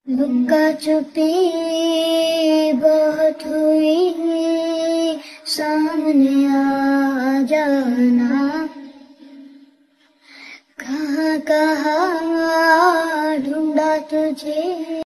लुका छुपी बहुत हुई, सामने आ जाना। कहाँ कहाँ ढूंढा तुझे।